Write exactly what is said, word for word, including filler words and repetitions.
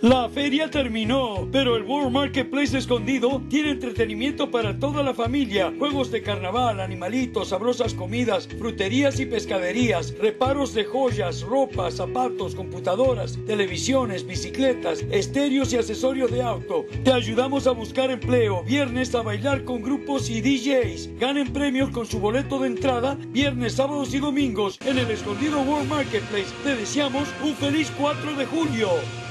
La feria terminó, pero el World Marketplace Escondido tiene entretenimiento para toda la familia, juegos de carnaval, animalitos, sabrosas comidas, fruterías y pescaderías, reparos de joyas, ropa, zapatos, computadoras, televisiones, bicicletas, estéreos y accesorios de auto. Te ayudamos a buscar empleo, viernes a bailar con grupos y D Js. Ganen premios con su boleto de entrada, viernes, sábados y domingos en el Escondido World Marketplace. Te deseamos un feliz cuatro de julio.